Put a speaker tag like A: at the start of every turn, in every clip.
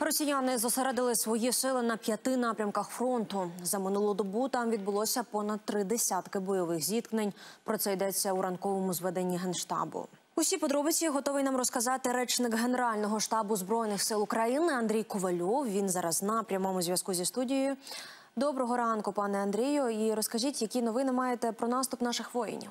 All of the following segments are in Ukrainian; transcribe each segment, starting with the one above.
A: Росіяни зосередили свої сили на 5 напрямках фронту. За минулу добу там відбулося понад 3 десятки бойових зіткнень. Про це йдеться у ранковому зведенні Генштабу. Усі подробиці готовий нам розказати речник Генерального штабу Збройних сил України Андрій Ковальов. Він зараз на прямому зв'язку зі студією. Доброго ранку, пане Андрію. І розкажіть, які новини маєте про наступ наших воїнів?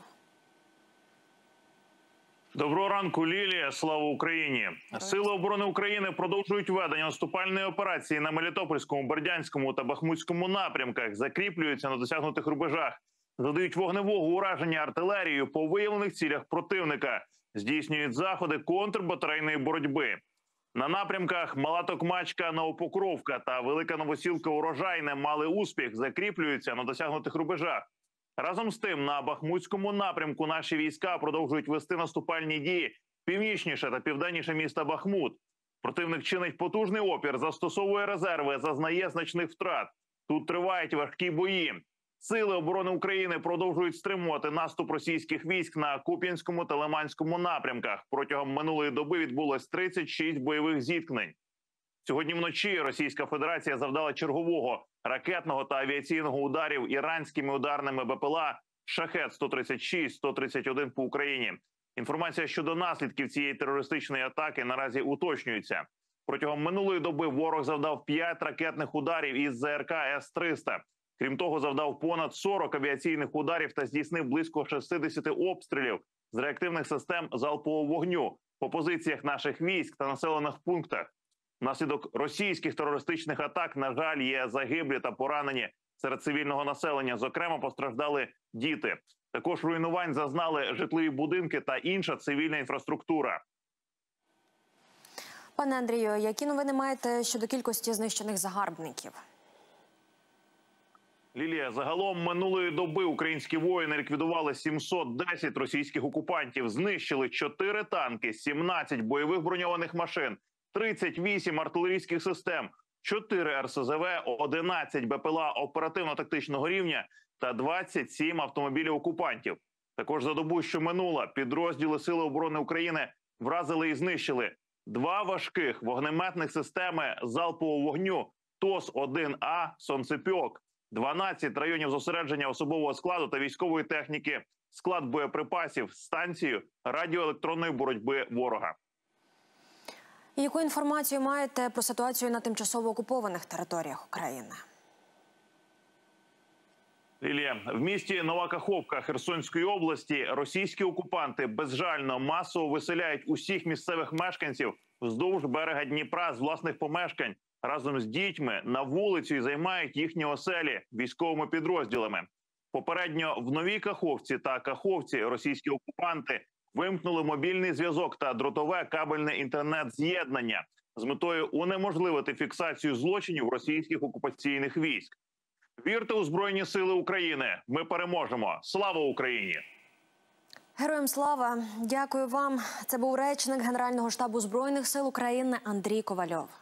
B: Доброго ранку, Лілія. Слава Україні! Сили оборони України продовжують ведення наступальної операції на Мелітопольському, Бердянському та Бахмутському напрямках, закріплюються на досягнутих рубежах, задають вогневого ураження артилерією по виявлених цілях противника, здійснюють заходи контрбатарейної боротьби. На напрямках Мала Токмачка, Новопокровка та Велика Новосілка Урожайне мали успіх, закріплюються на досягнутих рубежах. Разом з тим, на Бахмутському напрямку наші війська продовжують вести наступальні дії північніше та південніше міста Бахмут. Противник чинить потужний опір, застосовує резерви, зазнає значних втрат. Тут тривають важкі бої. Сили оборони України продовжують стримувати наступ російських військ на Куп'янському та Лиманському напрямках. Протягом минулої доби відбулось 36 бойових зіткнень. Сьогодні вночі Російська Федерація завдала чергового ракетного та авіаційного ударів іранськими ударними БПЛА «Шахед-136», «131» по Україні. Інформація щодо наслідків цієї терористичної атаки наразі уточнюється. Протягом минулої доби ворог завдав 5 ракетних ударів із ЗРК С-300. Крім того, завдав понад 40 авіаційних ударів та здійснив близько 60 обстрілів з реактивних систем залпового вогню по позиціях наших військ та населених пунктах. Внаслідок російських терористичних атак, на жаль, є загиблі та поранені серед цивільного населення. Зокрема, постраждали діти. Також руйнувань зазнали житлові будинки та інша цивільна інфраструктура.
A: Пане Андрію, які новини маєте щодо кількості знищених загарбників?
B: Лілія, загалом минулої доби українські воїни ліквідували 710 російських окупантів, знищили 4 танки, 17 бойових броньованих машин, 38 артилерійських систем, 4 РСЗВ, 11 БПЛА оперативно-тактичного рівня та 27 автомобілів окупантів. Також за добу, що минула, підрозділи Сили оборони України вразили і знищили 2 важких вогнеметних системи залпового вогню ТОС-1А «Сонцепьок», 12 районів зосередження особового складу та військової техніки, склад боєприпасів, станцію радіоелектронної боротьби ворога.
A: Яку інформацію маєте про ситуацію на тимчасово окупованих територіях України?
B: Лілія, в місті Нова Каховка Херсонської області російські окупанти безжально масово виселяють усіх місцевих мешканців вздовж берега Дніпра з власних помешкань разом з дітьми на вулицю і займають їхні оселі військовими підрозділами. Попередньо в Новій Каховці та Каховці російські окупанти вимкнули мобільний зв'язок та дротове кабельне інтернет-з'єднання з метою унеможливити фіксацію злочинів російських окупаційних військ. Вірте у Збройні Сили України! Ми переможемо! Слава Україні!
A: Героям слава! Дякую вам. Це був речник Генерального штабу Збройних сил України Андрій Ковальов.